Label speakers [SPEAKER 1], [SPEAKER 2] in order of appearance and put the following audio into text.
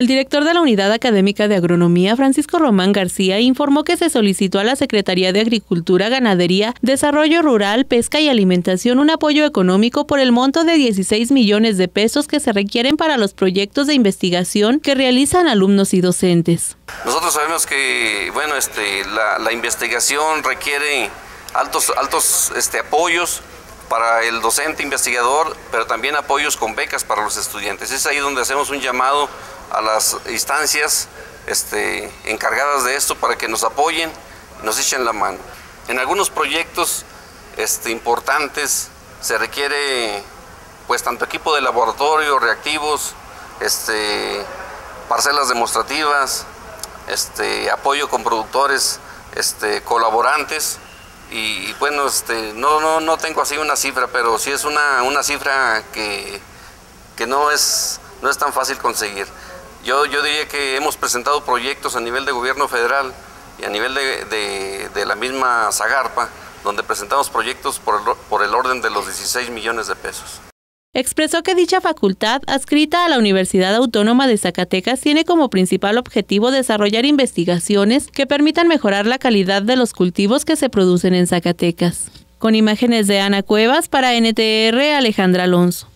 [SPEAKER 1] El director de la Unidad Académica de Agronomía, Francisco Román García, informó que se solicitó a la Secretaría de Agricultura, Ganadería, Desarrollo Rural, Pesca y Alimentación un apoyo económico por el monto de 16 millones de pesos que se requieren para los proyectos de investigación que realizan alumnos y docentes.
[SPEAKER 2] Nosotros sabemos que la investigación requiere altos apoyos para el docente investigador, pero también apoyos con becas para los estudiantes. Es ahí donde hacemos un llamado a las instancias encargadas de esto para que nos apoyen, nos echen la mano. En algunos proyectos importantes se requiere tanto equipo de laboratorio, reactivos, parcelas demostrativas, apoyo con productores, colaborantes. Y bueno, no tengo así una cifra, pero sí es una cifra que no es tan fácil conseguir. Yo diría que hemos presentado proyectos a nivel de gobierno federal y a nivel de la misma Zagarpa, donde presentamos proyectos por el orden de los 16 millones de pesos.
[SPEAKER 1] Expresó que dicha facultad, adscrita a la Universidad Autónoma de Zacatecas, tiene como principal objetivo desarrollar investigaciones que permitan mejorar la calidad de los cultivos que se producen en Zacatecas. Con imágenes de Ana Cuevas, para NTR, Alejandra Alonso.